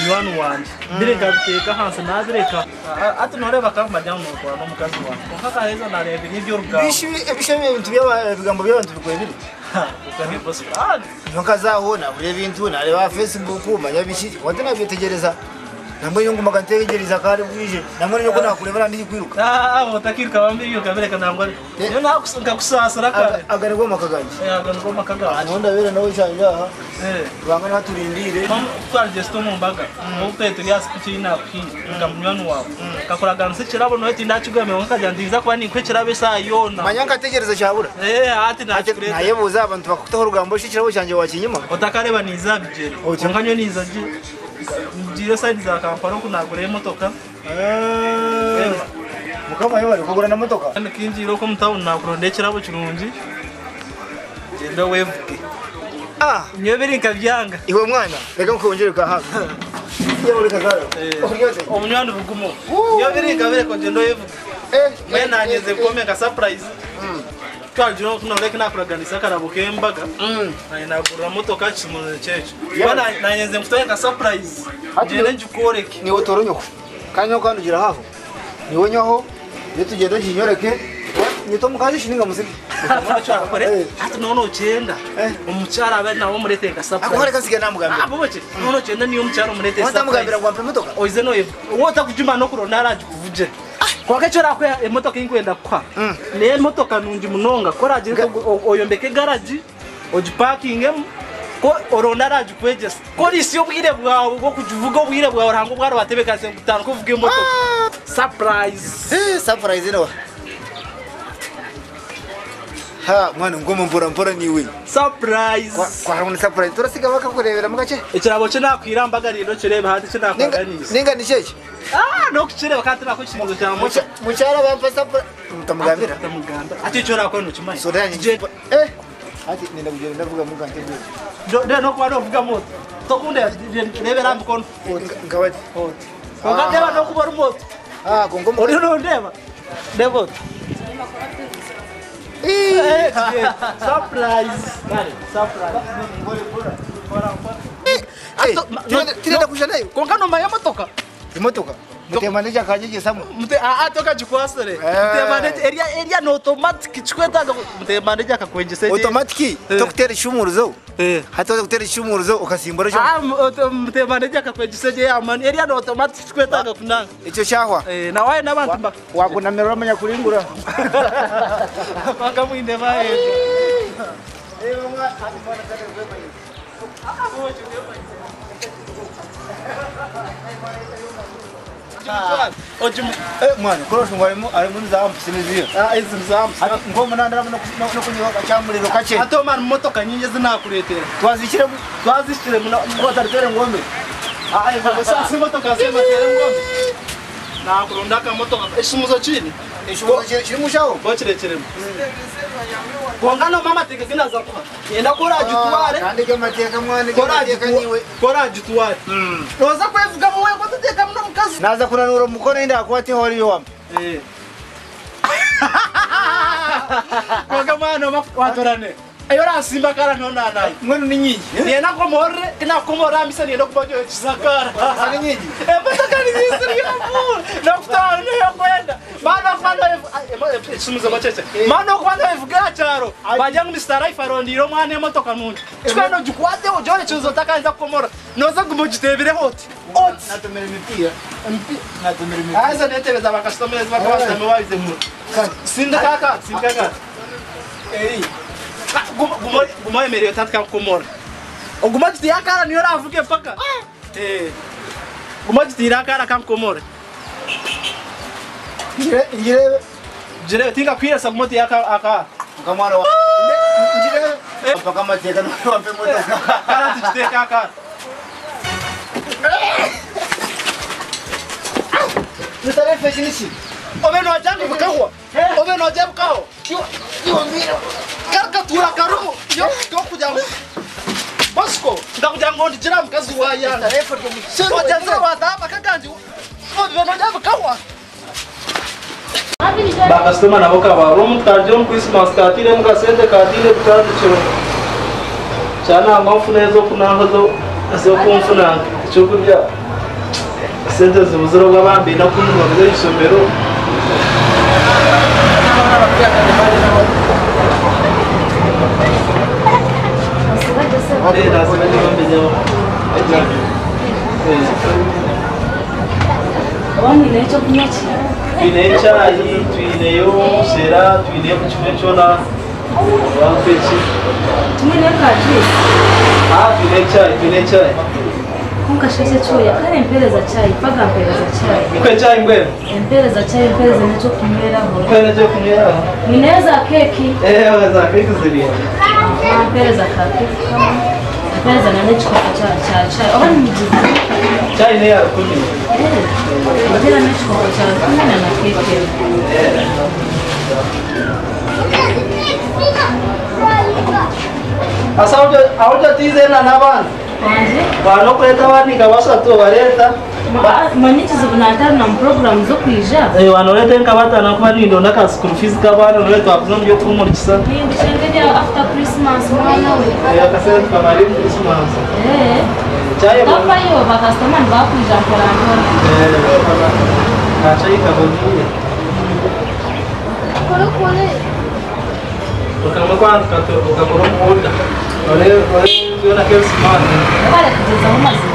munywani wanje bireka biteka hanse nabireka ati noreba kamajya mu kwa no mukazi wa konka heza narebe n'ibyo ruga ebishemye ibintu by'abigambo by'abantu bikoye biri ukanye boss brad nokazahona uri ibintu nareba Facebook manya bishi wate nabitegereza namwe nyungu makantegereza kare bwije namwe nyoko nakurebera ndi kwiruka mutakirika bambiriyo kabereka nangwa niyo nakusunga kusasara kare agarego makaganje agarego makaganje anonda bere nawe cyanja banga naturindire twarje sto mu mbaga upete yasi kuchina kwi ngamunywani wawe kakoraga nse kirabo no ati ndachugame nkajya ndiza kwa ni kwekirabe sa yona manyanga tegereza cyabura ati nakureta nayebuza abantu bakutaho rugambo shikirabo cyanje wakinyuma utakareba niza bijere nkanyo niza je njire side za Kampala kunagura motoka mukama yari kugura na motoka kandi kinjiro ko mutawu nakurondekirabo kirungi genda wevuge nyobere nkabyanga iwe mwana reka mukongere ka haka yewe kagara omunywani rugumo nyobere nkabere ko genda wevuge mena anyeze komeka surprise twajiro kuno reka nakuraganisa karabo kembaga nagura motoka kimuze cyecho bana nanyeze mfitoye surprise genda njukoreke ni otoronyoko kanyo kandugira haho ni wonyaho nitugenda kinyoreke nito mukaje shininga musiki ati nono cyenda umucyara abe nawo mureteka surprise akore kasige namugambe boke nono cyenda niyo umucyara mureteka surprise mugambira ngo ampe motoka oize no wota kujuma no kurona araje kuvuje kwa kechora kwa emotoka inkwenda kwa ne emotoka nungi munonga koraje oyombeke garage ojiparking ko orona araje kweje ko risiyo bwire bwawe bwo kujuvuga bwire bwawe rango bwaro batebeka 5 kuvuga emotoka surprise surprise no ha mwana ngomo mpora niwe surprise kwa haruna surprise turasiga bakakurebera mugace ikirabo cyo nakwirambaga rero kirebe handi cyo nakwaganiza ninga ni cyeje no kirebe kandi nako kirizo cya moto mucyara bampa surprise mutamugambira ati cyo nakora no kimaye so dani ati nenda kugenda ndavuga mugante do no kwa no vuga moto to kunde rebera mkono ngawati ko ngandeba no kubora moto kongo ori no ndeba debo surprise tirenda kuja nayo konkano maya motoka imotoka mutemane kanyije samu toka jikwasere mutemane area no automatic chikweta mutemane jakakwenjese automatic tokutera ishumuruzo hata tokutera ishumuruzo ukasimbora cyo mutemane jakakwenjese je amani area no automatic chikweta kunanga ico cyahwa na waye nabantu mbaka wakunamera amanya kuringura paka mwinde bae mwa hadi mwana kale wewe mwana kurosho ngwarimo ari muri za ampisimiziyo izi zamu ngo munandara no kunyoka cyamuriro kace ato man motoka nyinje zinakuretera twazishire ngo tatere ngombe ngo sasa motoka sema tere ngombe na kurunda ka motoka ishumuzo chini shiri mushaho bochirecheremo kongano mama tegezina za kwa yenda kora jutware kandi ke mateka mwana ke mateka niwe kora jutware noza kwevuga muwe ko tuteka muno mukazi naza kunanura mukone nda akwati hori yo konga mwana watorane ayo rasimba kara nona nayi mwenu ni nyinyi yenda komore kina komora misa yenda kubajo chisakara ani nyinyi mpaka ni siri yamu nakutana nayo kwenda mana kwanda sumuza bacheche mana kwanda evuga charo bajyangu Mr. Life arondiro mwana motoka nungi twano jukwate ujone chuzo takaanza komora noza gumujitebire hoti natomere mipia natomere mipia aza netebeza ba customers ba kwasta mwabize mu sinda kaka gumo emereo tatka komora oguma jitya kara niyo ravuke paka gumo jitira kara kam komora Jire tinga kwira sa moto aka kamara jire paka mateka no wampe moto kara tujiteka aka nitare fashinishi obeno ajangu bakawa obeno ajabu kao yo mbira karka tura karumu yo kujangu Bosco ndakujango ndijira mkazi wa yana sero janzira wadaba kakanji obeno ajabu kawa ba customer nabo kabarum tarjom Christmas katire mukasende katire butandi cyo cyana amafu nezo kunaho zo azo kumfuna cyo kurya sente zibuziro bw'abambi nakunwa bize isomero Tuine chai, tuineyo sera, tuine kuchimechona wampechi. Tuine kaji. Tuine chai. Kunka shese choya, kare mpeleza chai, paga mpeleza chai. Kwe chai mbele? Mpeleza chai, mpeleza necho kumera ho. Kwe necho kumera? Mineza keki. Weza keki zilia. Mpeleza keki kama. Mpeleza na necho kwa chai. Oha ni mjizi. Chai ne ya kumi. Mpeleza necho kwa chai, kumi na keki. Asa auja tize na nabana? Kwanze? Bano kuleta wanika basatu bareta. Manyichi zibunatari na program zo kwija. Wanoleta nkabata nakuba nindo naka school fees kabana noleta wakuno mbyo kumurikisa. Ndi shengedi after Christmas mwana we. Akasema tukamali Christmas. Chai Kapa yo ba customer ba kwija mperano. Chai kaboni. Kole. Tukama kwanza ukakoro muda. Ole tuona kesi mwana. Bale kugeza mu mazi.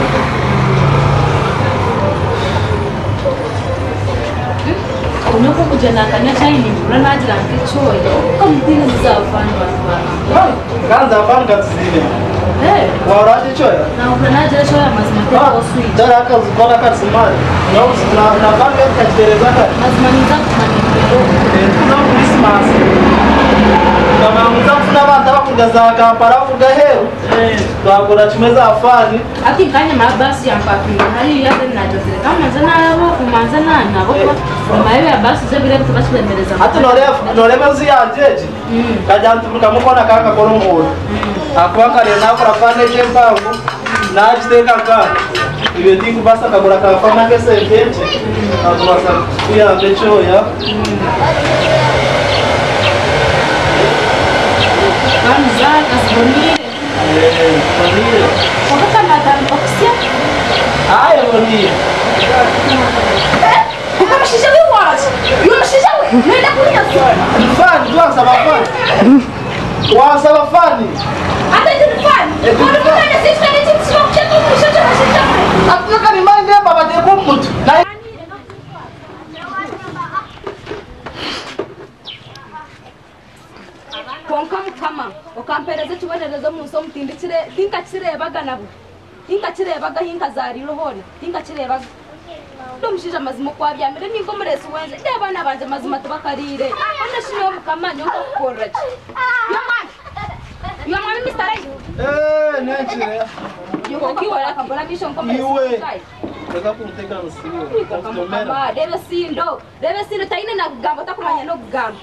Unyoko kujana kanya chai ni burana ajira nkechoyo. Kamdini mzafani bana. Kanza afani katsile. Waraje choya? Na burana ajira choya mazima kwa sweet. Dara akazikona katsimari. Na banga kachitereza kati. Mazima niza kumanipelo. Kuna Christmas. Kama mtafuna bata bakugaza kampara kugahero. Twakora chimeza afani. Akikanya mabasi yampapinga hali yake najozele. Kama zana yabo kumanzana nabo. Mayo ya basi zebire kubachilemereza. Hata norema ziyanjeje. Kajantu mukamukona kaka koromoro. Akwanga rena kurafane jembangu. Najiteka kaka. Ibe ndingu basa kagura kafana kese nteje. Azubasa kuya bechoya. Kanza kasbonire. Bonire. Kutoka madam Oxia. Bonire. Ukamshisha wewe wazi. Yomshisha wewe. Nenda kunya. Fani, tuanza mafani. Tuanza mafani. Hata ni fani. Kwa nini sisi tunataka kucheka kumshisha mshisha? Ataka ni mande baba de kumut. Konka mukama okampereza kibonerezo munso mutindikire tinkakirebaga nabo tinkakirebaga hinkazariro hone tinkakirebaga ndomushija mazima kwabyamire ningo muresi wenze ndabana banje mazima tubakarire onashino mukama nyonko kukorra ki yomwana Mr. Ray Neche. yuko kiwala kambona bisho nko Iwe. Eka kumteka msiyo. Kama debe sindo taine na kugambo takumanya no kugambo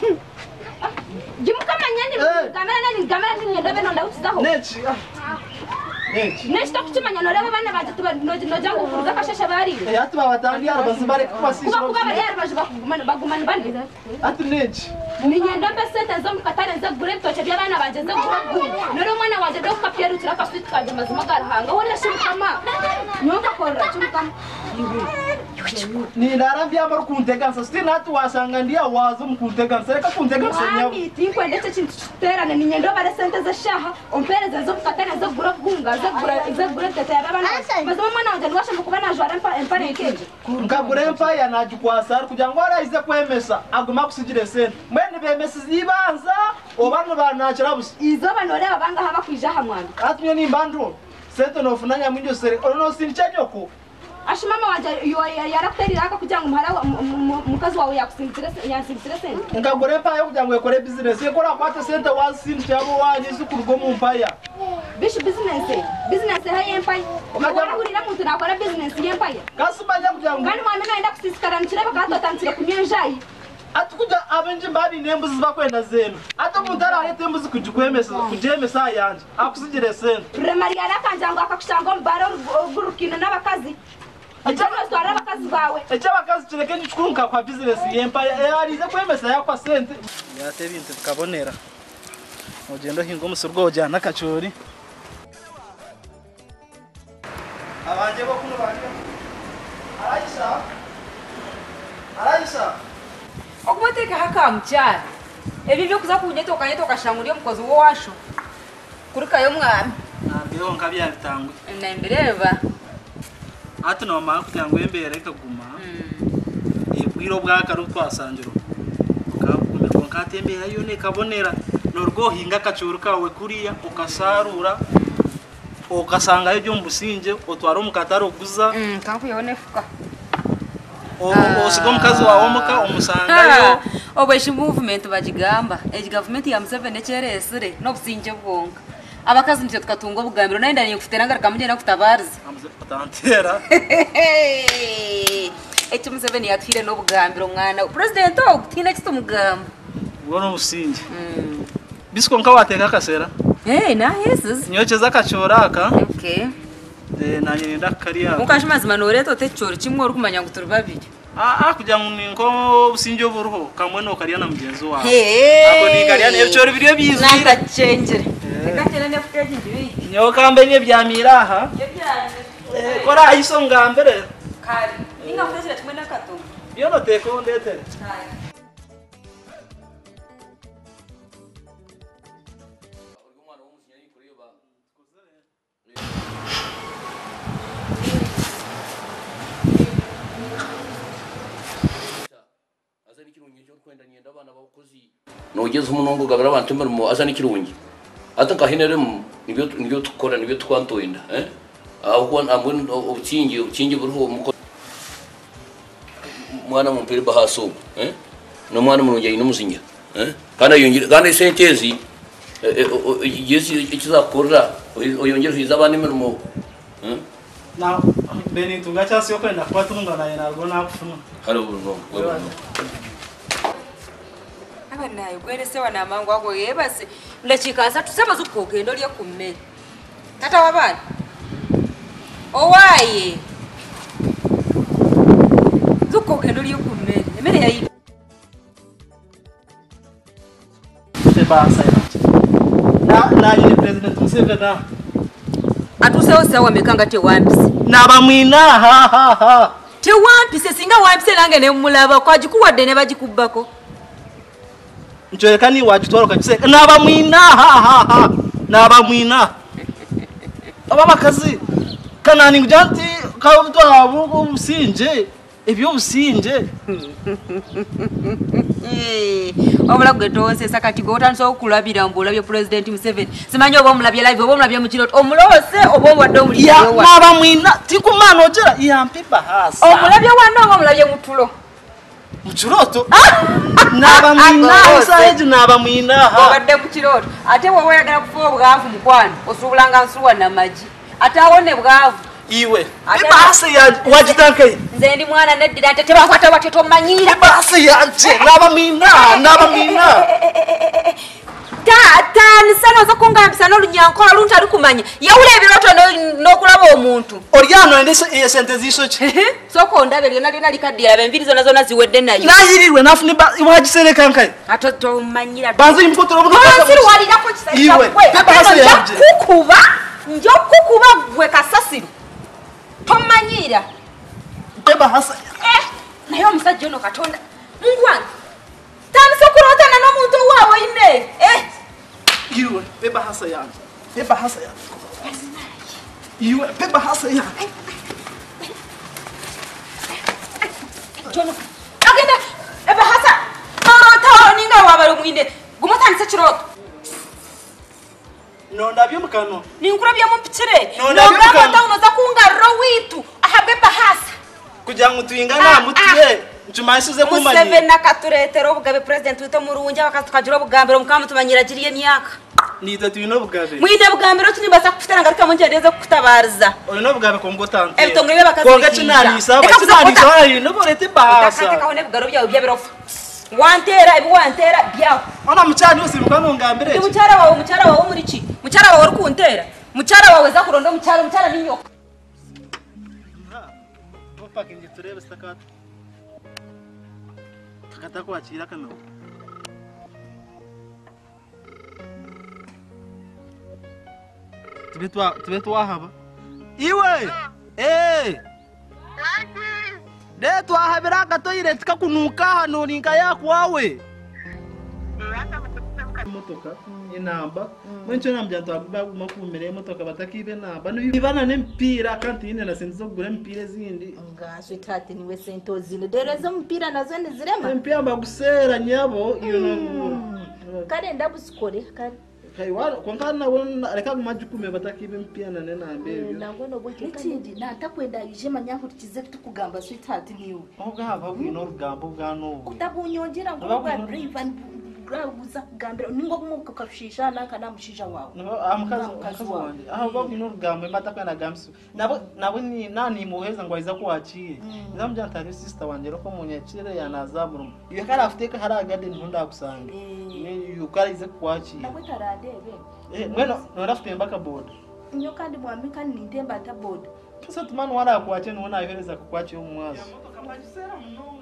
Jimukamanyani gamera ni ndobe nonda utizaho Nechi. Nechi. Nechi takuchimanya norebe bana baje tuba nojangu kuruza kashasha bari Ati babatandi arabasibare kubasisha. kuba bari baje bagumana bandi Ati nechi. ninye ndobe sente zo mukatare zo gure bitoche by'abana baje zo gure noro mwana waje do kapyeru turaka fit kaje mazima garahanga wona shimukama nyonga korra chumukama Ni narambia amar kuntegansa stina ati wasanga ndia wazo mkuntegansa reka kuntegansa nyawo. Mami tinkwe ndetse chintu chiterana ninye ndoba re sente za shaha ompereza zo mukatare zo gure gunga zo gure tete y'abana mazima mwana waje ndwasha mukubana jwara empare ekeje Nkagure empire najukwasa kugira ngo araize kwemesa aguma kusigire sente. Mwene bemesa zibanza obanu banakira busi. izo banoreba banga haba kwijaha mwana Ati myo ni mbandro. Sente nofunanya mwinjo sere. Ono sincha nyoko. ashimama waje yarakuterira aka kugira ngo muhara mukazi wawe yakusimbitire sente Nkagure empire kugira ngo ekore business ekora kwate sente wasindi cyabo wanyise kurgo mu empire. bishi business ha empire ukabona hurira muntu nakora business y'empire Kasumanya kugira ngo kandi mwamena enda kusisikara mukire bakatotanzira kunyenjayi ati kuja abenje mbari nembuzi bakwenda zenu. Ati umuntu ararete embuzi kujikwemesa kujemesa yanje. Akusigire sente. primary yarakanjango akakushanga mbaro gurukino n'abakazi Ajano twara abakazi bawe Echa bakazi kireke nichukunka kwa business y'empire arize kwemesa yakwa sente. Yate bintu kabonera. Ugendo hingo musurgo ujana kachori. Abanje bo kuno banje. Araisa. Okumateka haka mchana. Ebi byo kuza kunyetoka nyetoka shanguriye mukozi wo washo. Kurika yo mwami. Nambeho nkabya bitangwe. Nembireva. Ati no mama kutangwe mbere kaguma. Ibwiro bwakaru twasanjiro. Kakumbe konkatembera yo ne kabonera norwo hinga kacuru kawe kuriya ukasarura ukasanga ibyo mbusinje utwara umukataro guza Kanku yone fuka. Osigo mukazi wawe muka umusangayo Obweshi movement bagigamba. Egi government ya Museveni echeresire no businje bwonga. Abakazi ntyo tukatunga bugambiro naenda ni kufitera ngara kamugenda kutabariza. amze patantera. Echo Museveni yatwire no bugambiro mwana. President okuti next mugamba. Wono musinje. Bisko nka wateka kasera. Na yesus. Nyocheza kachoraka. Okay. Nanye ndakariya. Mukashimazi manoreto techoro kimwe uri kumanya ngo turi babiri. Kugira ngo ninko businje buruho kamwe no kariya na mugenzi wawe. Ako ni kariya n'ebicoro biriyo bizira. Nakacengere. Reka cyane nefuteje ndibi. Nyoka mbere byamiraha. Kora ayiso ngambere. Kari. Ninga mfezera kimwe nakato. Yo no teko ndete. Nogeze umunongo gabara abantu murimo asa n'ikirungi ataka hinere nibyo tukora nibyo twantoyinda ahubwo amwe ukingi buruho muko mwana mumpire bahaso no mwana murungi ino muzinya kana yongera kandi sentezi yesi ikizakora oyongera hiza abandi murimo Na beni tungacha sio kwenda kwa tungana na nalgo nakufuna. haro buno Abanayo gwere sewa na mangu ako yebase ndachikaza tusaba zukogendo lyo kummere. Tata wabana. Owaye. Zukogendo lyo kummere. Emere yayi. Tebasa na ni president Museveni. Atuseho sawa mekanga te wampisi. Nabamwina ha. Te wampisi singa wampisi nange ne mulaba kwajikuwadde ne bagikubbako. Nchorekani wajitwara kachise nabamwina ha. Nabamwina. Ababakazi kanani ngujanti kawutwa abugo businje ebyo businje. Obula gwetonse sakati gotanso okulabira mbulabye president Museveni. Simanyi obo mulabye live obo mulabye mu kirot omulose obo wadde omuli ya nabamwina tikumano ojera yampipa hasa. Omulabye wanno obo mulabye mutulo. Muchiroto nabamwina saiji nabamwina ha obadde mu kiroto ate wowe oyagala kufa obwavu mukwano osubulanga nsuwa namaji ate awone bwavu iwe base ya wajitanke nze ndi mwana neddira ate tebakwata bate tomanyira base yanje nabamwina tani sana zo kungambisa n'olunyankola luntu ali kumanya yawula ebiroto n'okulaba omuntu olyano endese sente ziso ki soko ondabe lyonna likaddira bembiri zona zona ziwedde nayo nayirirwe nafuni wajisereka nkai ate tomanyira banzi mkotoro buno walirako iwe base yanje njokukuba gwe kasasiro tomanyira beba hasa naye omusajja ono katonda mungu wange tandise okulotana n'omuntu owaawo ine iwe beba hasa yanje iwe beba hasa yanje agenda eba hasa norota ninga wabale mwinde gumutandise kiroto nondabye mukano ninkurabye mumpikire Nondabye mukano. nogamba unoza kungarro witu ahabwe bahasa kugira ngo tuyingana mutiye ncumayisize kumanya Museveni nakaturetera obugabe president wito murungi abakatukagira obugambiro mukamu tumanyira giriye myaka nita tuyino bugabe mwine bugambiro tunyimbaza kufitana ngaruka mungi ndeze kutabariza oyino bugabe kongo tante ebitongole by'abakazi konga kinalisa no borete bahasa kati kahone bugaro byawe byabirofa wantera wantera byawe ona mucyani wose mukano ngambere mucyara wawe muri ki mucyara wawe uri kuntera mucyara wawe za kuronda mucyara ni nyoka Paki nje turebe stakata takata kwakira kano tube twahaba iwe de twahabira gatoilet kakunuka hano ninga yakwawe motoka inamba mwencho nambya twakuba makumire motoka batakibe namba nibana nempira kandi ine na senzo gure mpire zindi ngaswe tate niwe sento zine derezo mpira nazo ndizirema mpira bagusera nyabo iyo no kare ndabusikore kare kaiwara kwankana wona reka majukume batakibe mpira nane nambe nango no boke kandi natakwenda ije manyankurikize tukugamba sweetheart niwe oga hava bwino rugambo bwano utabunyongera ngo bwa brave and uza kugambira ningo kumwe kafishisha naka namushisha wawe amakazi wandi aho babwino rugambo batakwenda gamsu nabo ni nani muheza ngo aiza kwaciye ndamujya ntari sister wanje roko munyakire yanazamuru iyo kara afite hari garden nkunda gusanga ni yukarize kwaciye nabo taradebe mweno norafite mbaka board nyo kandi mwamika nindemba ta board kasa tumana wala kwaciye nona ayohereza kwaciye mu mwazo kamajisera munonga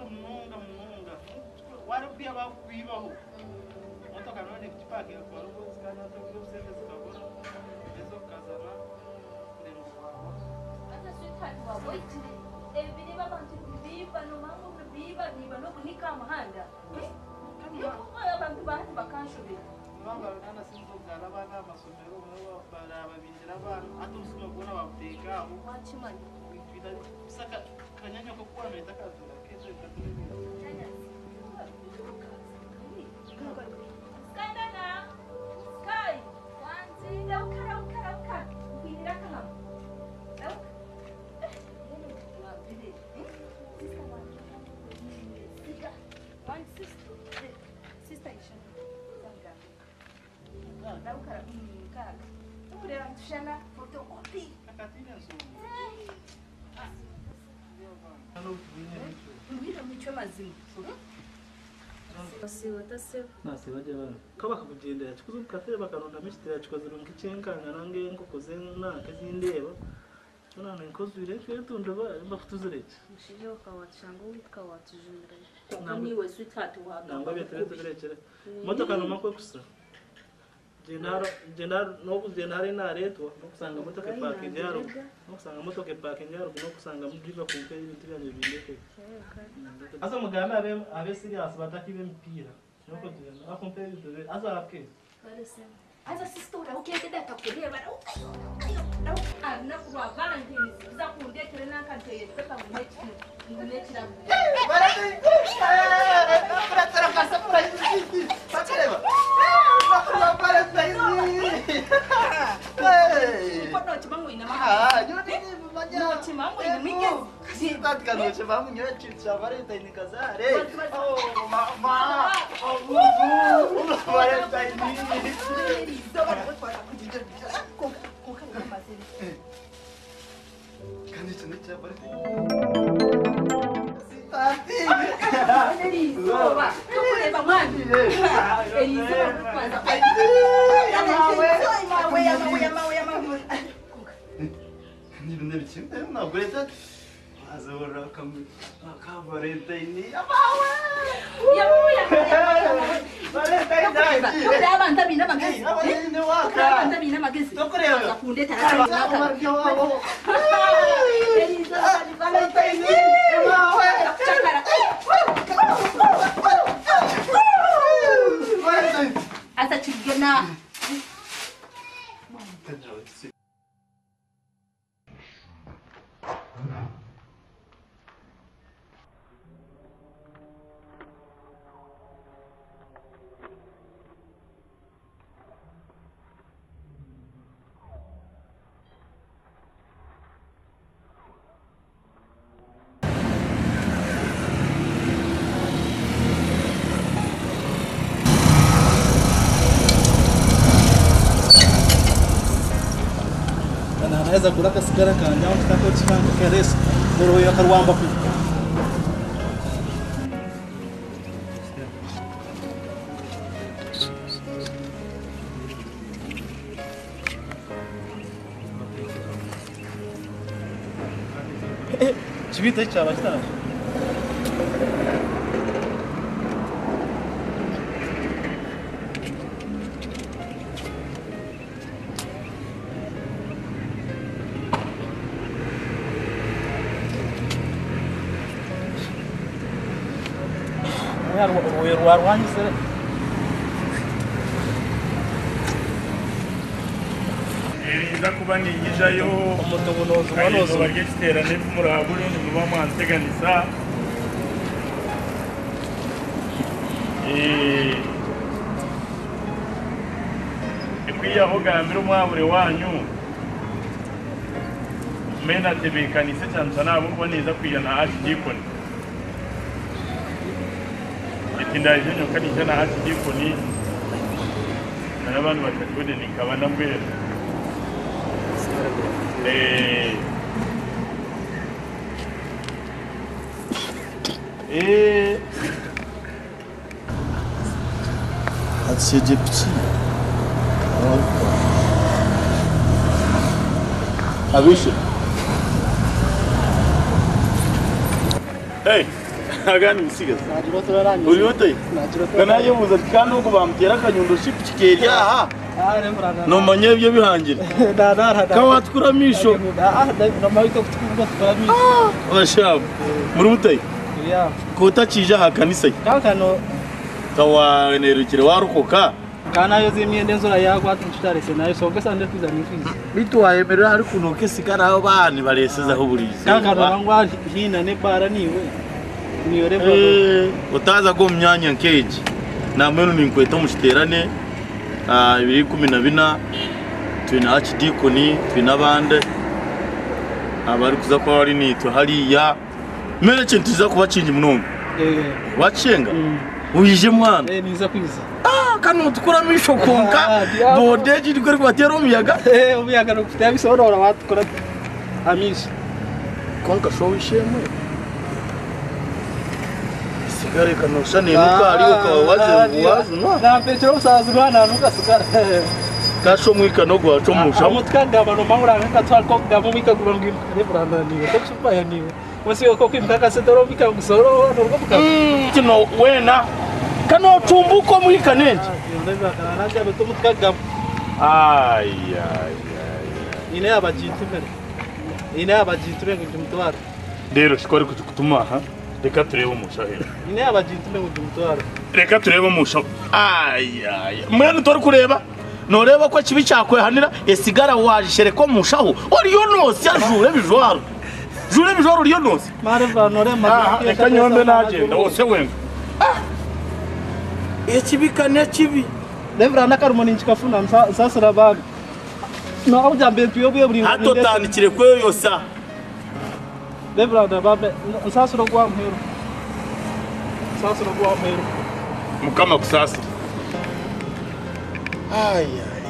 wari pia bakwibaho motoka none kutipake kwa rugo zikana tukiro sende zikabona ezo kazana ndero kwabo Ata sweetheart wawe itire ebiri babantu biba no mango biba no kunika amahanga abantu bantu bakanshobe banga nana sinzo gala bana amasomero mwe baraba binjira abantu atusuma kubona babuteka aho wachimani bitari saka kanyanya ko kwa meta kazura kezo ikaturi Skandana Sky wanzi lauka kuinira kana Sister Isha lauka kaka ukureba tushana photocopy akatira nso mbira mucho mazima nase baje bana kaba kugendera chikuzo kafere bakanonda mishitira chikozo nkichenkanga nange nkokoze naka zindeba nona nkozwire kwetundo bafutuzireke mushije ukawatshanga ukawatujumira kuko niwe sweetheart wawe namba byeterekere motoka no makwe kusa jenaro no kujenare na retwa no kusanga motoka parking yaro no kusanga motoka parking yaro no kusanga mudriva kumpe ibintu byanje bindeke asa mugamba abe serious batakibe mpira nuko tugenda akompe ibintu asa afke Asa sister ukeke data kureba na kuwa Valentine za kundekere nakanteye peka munekira Kono chimangu ina maha. No chimangu ina mingi. Sitati kanu chimangu nyoe chicha Valentine kazare. Oh mama. Oh Valentine. Kani chicha Valentine. Elizoba. Tukureba mwana. Elizoba kwanza. Nibinde biçim ntabwo leta azora Valentine abawe Tukureba abantu abina magezi. Valentine waka Abantu abina magezi. Tukureba Zakunde taraka. Elizoba Valentine abawe chakara. Asa chigena. anaweza kulaka sigara kanja au kitako chikanga keresa ndio yo karwamba ku chibita chaba chitara warwanyise Iriza kuba niyijayo umutubunozo wanozo bagiterane murabure ni muba mwanteganisa ikwiyaho gambira umwabure wanyu mena tebekanise cyane cyane abo kuba neza kwiyana archdiakoni ndaje nyoka nijana archdiakoni n'abantu batatu nikaba nambere C'est des petits. Ah oui, hey, agani misiga. Uri wote? Kana yemuza kano ko bamtera kanyundo shipikeri aha. No manye byo bihangira. Kawatkura misho. Abashab. Muri wote? Ko takije hakanisa. kakano Kawanerukire warukoka. kana yo zimyende nzora yagwa tutarese nayo songesa nde tuzanifiza Bitwayemerera hari kunoke sikana abo bani baresezaho burize. kakano bangwa hina ne bara niwe niyore babo utaza go myanya nkeji namwe ninkweto mushiterane 2014 twina archdiakoni twina bande abari kuza kwa wari nitwe hariya mere kintu kiza kubacinga munongo wacenga uyije mwana niza kwiza kanu tukura misho konka bodeji dikore kwatero umuyaga umuyaga no kufite bisohora watukora amishi konka sho wishemwe sigare kanosha ne mukari ukawaze no na petro usaza mwana nuka sigara kasho mwika no gwacho musha amutkaga bano mangura nkatwal ko gamo mika kubangira rebranda niwe tsupa ya niwe wasi ko kwimkaka setoro mika gusoro no buka kino wena kano tumbuko mwika nenje nanja betumutkaga ay ine abajitumere ine abajitumere kujumtwara rero sikore kutuma ha reka turebe umushahera ine abajitumere kujumtwara reka turebe umusha ay mwana tori kureba noreba ko kibi cyakwe hanira esigara wajishere ko mushaho oriyo nose ajure bijwaro jure bijwaro oriyo nose mareva nore ma reka nyombe nagenda wose wenga ekibikane kibi Lembra na karumoni nchikafuna sasa babi. No aujambe tuyo bwe buri. Hato tanikire kweyo yosa. Lembra na babe sasa ro kwa mhero. Sasa ro kwa mhero. Mukama kusasa. Ay.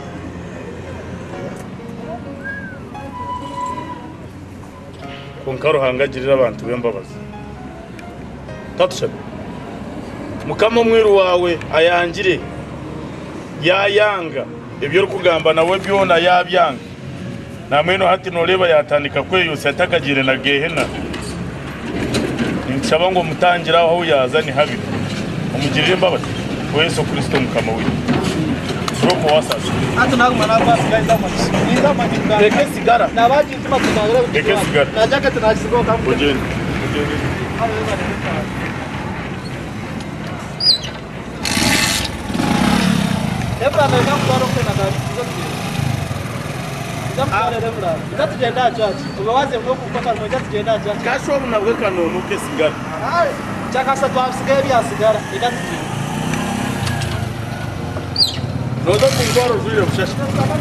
Konkaro hangagirira abantu bembabaza. Tatushabe. Mukama mwiru wawe ayangire. Yayanga ibyo rukugamba nawe byona yabyanga namweno hati noreba yatandika kweyo satakagire na gehena nsaba ngo mutangira aho yazani habi umugirire mbabazi Yesu Kristo mukama we roko wasasa hata naguma nabasigaye ndamachi niza majika reke sigara nabaji tuma tunagera reke sigara najaka tunasigo kamwe ugende Lembra na ngambaro kwena gari lembra ndatugenda chachi ubawaze mwe kupaka mwe ndatugenda chachi kasho bunabwe kanonu ke sigara chakasa twasigaye bya sigara idatugenda nodo kungoro jure bushasha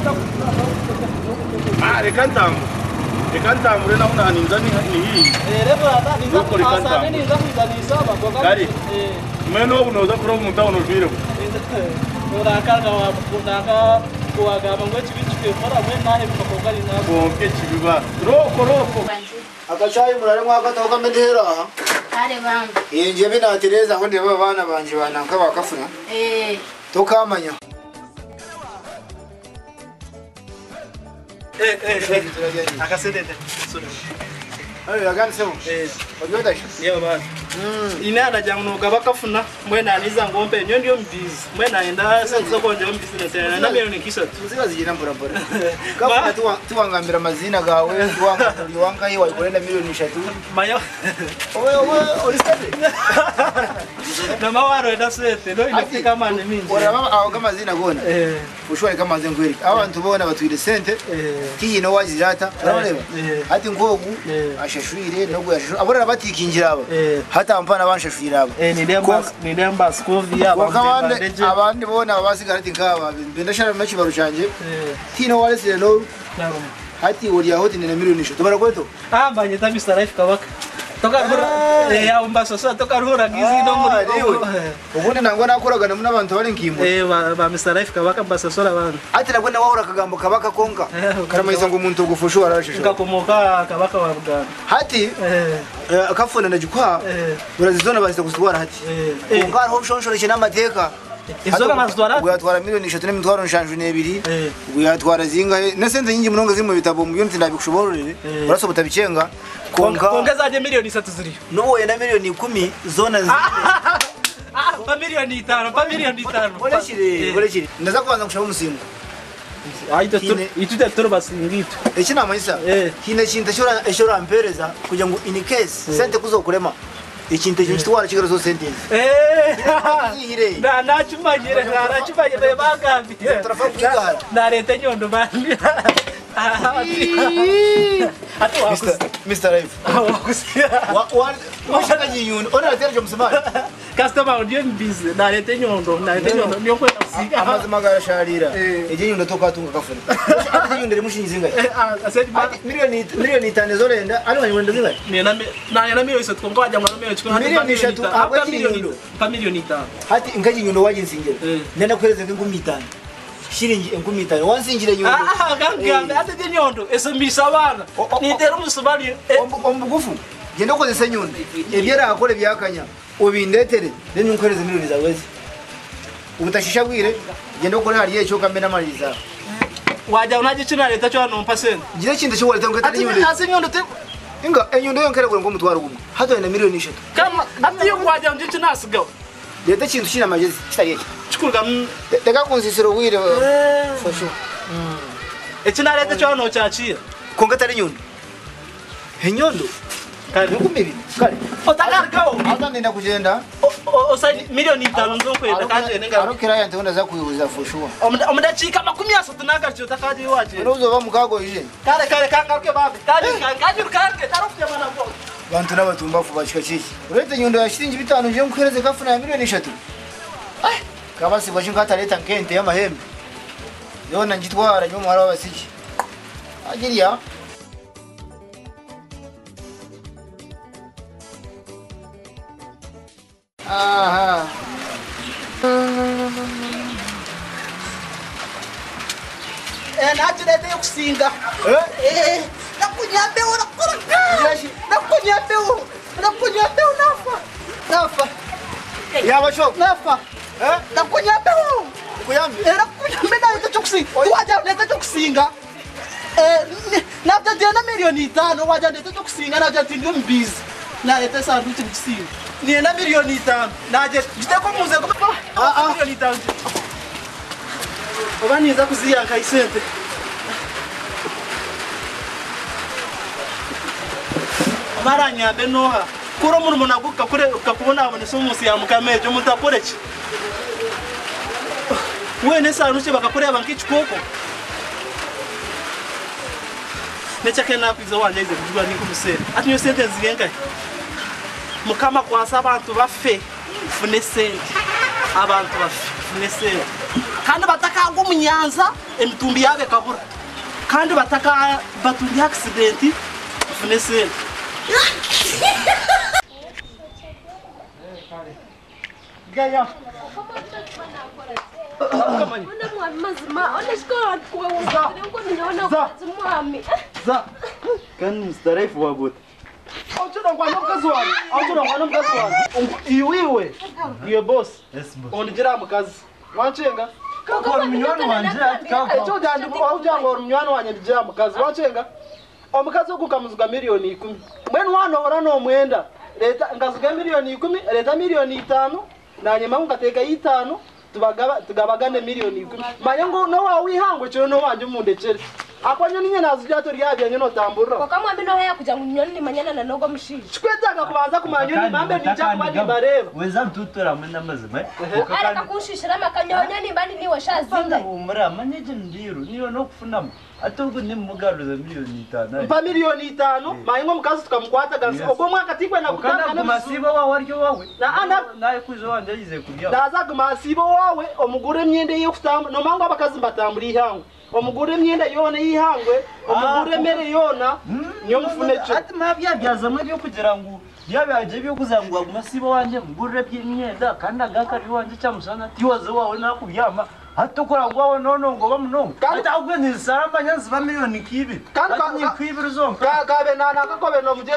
reka ntamure naho naninza ni hii lembra niza kusasa nini za kuzalisha bagoga gari meno unoza kuro mutawo jure urakanga wakunanga kuwagamba ngo kibichike mara mwe nahe bikogari nabo bonke kibiba roko akachayi murare mwakata ukamendera Kare banga. inje binatereza aho ndeba abana banje bananka bakafuna tokamanya akasedete ayo yaganse mu eh oyoda niyo bana ine anajanga nuga bakafuna mwena aniza ngombe nyo ndiyo mbizi mwena enda senzo konje mbizi na na milioni kisatu Muziga zigina mbura mbura. Kama tuwangambira amazina gawe tuwanga yiwa ikolenda milioni 3. maya Owe olistate. na mawaro enda swete no inafika mane mingi Ora baba aho kama zina gona. Ushwari kama zengweri. Abantu bona batwire sente. Kiyi no wazirata. Urareba. Ati ngogu ashashwire no guyashashwire. Abora batikingira aba. Hata mpana banshashwire aba. ni ndemba skovi aba. Abandi bona basigarati ngaba. Ndashara mechi barucanje. Tino walese no. Hati uri yahoti ni milioni 3. Tubara kweto. Mbanye tabisa life kabaka. Toka ya umbasosa toka ruhura gizi no muri. Ubundi nangwa nakoraga na abantu bari nkimbo. Ba Mr Life kabaka mbasosora abantu. Ati nagwenda wahura kagambo kabaka konka. Karamayiza ngo umuntu gufusha warashishwa. Ngakomoka kabaka wa Buganda. Hati akafuna na jukwa. Urazizona basi kuzitwara hati. Konka ho shonshore n'amateka. Izora mazwara uyatwara milioni 3 n'imitwaro nshanju n'ebiri. Uyatwara zinga na sente nyingi munonga zimwe bitabo mu yonti ndabikushobora. Urasobota bicenga. Konga zaje milioni 3 ziri. No we na milioni 10 zona pa milioni 5, pa milioni 5. Oleshire. Ndaza kubanza kushaba umusimu. Ituta toro basingito. Ekina amanyisa. Kine kintu eshora ampereza kugira ngo in case sente kuzokurema. Ikintu cyitwara kigero zo sente. Nachumanyire bagambi. Tarafa kugara. Na leta nyondo bandi. Mr. Life. Washaka nyundo. Ona atereje musimani. Customer ndiye mbizi. Na leta nyondo niyo kwenda kusiga. Amazi magara sharira. Eje nyundo toka tunga kafuna. Ati nyundo rimushinyi zinga. Aseti milioni 5 zorenda. Ali wanyundo zinga. Na milioni 3 kongo wajya mwana milioni 3. Pa milioni 5. Hati ngaji nyundo waje nsingire. Nenda kweleza ngumi 5. Shiringi 5,000 wansinjire nyundo. Gangambe ate nyondo esomisa abana. Nitera umusubali ombugufu. Genda ukozesa nyundo. Ebyera akole byakanya. Ubindetere then unkoreze milioni zawezi. Ubutashisha bwire genda ukore hari yecho kambe namaliza. Wajya unaje cina leta cyo hano mpasene. Gira kintu cyo waleta ngata nyundo. Ati nyondo te Inga enyundo yonkere ngo mutwaro gumwe. Hato ina milioni 3. Kama ati yo wajya nje cina asigaho. Leta kintu kina majezi kitari yeki. Chukurga Teka kunsisiro bwire for sure. Ecina leta cyo hano cyacira. Kongata ari nyundo. Henyondo. Kali ngumbi. Kali. Otakarikaho. Hata nenda kugenda. Osai milioni 5 nzokwenda kanje nenga. Arokera yante onda za kuyuza for sure. Omudachika 30 nagacho takaje waje. Unozo ba mukago yije. Kale kangaruke babe. Kaje tarofya mana bo. Bantu n'abatumbafu bashika kiki. Urete nyundo ya shilingi 5 nje mukhereze kafuna ya milioni 3. Kabasi bashinga ataleta nkente y'amahembe. Yona njitwara nyo mwara wabasiki. Agiria. Aha. Naturete kusinga. Nakunyambe ora kora. Nakunyambe nafa. Yaba shok. Nafa. Nakunyambe. Kuyambe. Nakunyambe na tukusinga. Waja leta tukusinga. Nabya na milioni 5 waja leta tukusinga na jatinga mbizi. Na leta sandu tukusinga. Ni na milioni 5. Naje giteko muze ko milioni 5. Obaniza kuziyanka isente. Maranya benoha. Kuro mu naguka kure ukakubona abone sumusi ya mukameje mutakoreki. Wene sanuche bakakureba nk'ikikoko. Nechake nakwiza wanje ize kujwa niko musere. Ati nyo sente zigenga. Mukama kwasa abantu bafe fune sente. Abantu bafe fune sente. Kandi bataka ngo munyanza emitumbi yabe kabura. Kandi bataka batundi accident fune sente. Gaya. Ona mwami mazima, ona shikola kuwe wuza. Ngo niona kwa mwami. Za. Kan mstarifu wabut. Auchura kwa mkazi wangu. Auchura kwa mkazi wangu. Iwiwe. Ndiye boss. Yes boss. Onijira mkazi. Wachenga. Kwa mnywano wanje atikako. Echo jandu aujango mnywano wanje ndijira mkazi. Wachenga. Omukazi okukamuzuga milioni 10. Mwenu wano orano omwenda. leta ngazuga miliyoni 10 leta miliyoni 5 nanyuma ngateka 5 tugabagane miliyoni 10 manye ngo no wawihangwe cyo no wanje mundekere akwanya ninye nazujyato ryabye nyo tambura kwa kamwe mbino haya kuja nyoni ni manyana na nogo mshiji kwetaka kubanza kumanyoni mambe nija kubandi bareba weza mtutora mwenda mazima areka kushishira makanyonya ni bandi niwe shazinga umura manyeje ndiru niyo no kufunama atugo ni mugaruza miliyoni 5 mpa miliyoni 5 manye ngo mukazi tukamkwata gansi ogo mwaka tikwe na kutaka na masiba wawe aryo wawe na ana naye kuzo wanje yize kubya daza kumasiba wawe omugure myende yo kutamba no mango abakazi mbatamburi ihangwe omugure myenda yone yihangwe omugure mere yona niyo mufune cyo ati mabyaza mwe byo kugira ngo byabaje byo kuzangwa masiba wanje mugure by'imyenda kandi agakari wanje cyamusana tiwaze wawe nakubyama hatukora ngo wawe nono ngo bamunongo ati ahubwo ni saramba nyanzi ba miliyoni kibi kandi ni kwibira zonka kabe nana kakobe no muje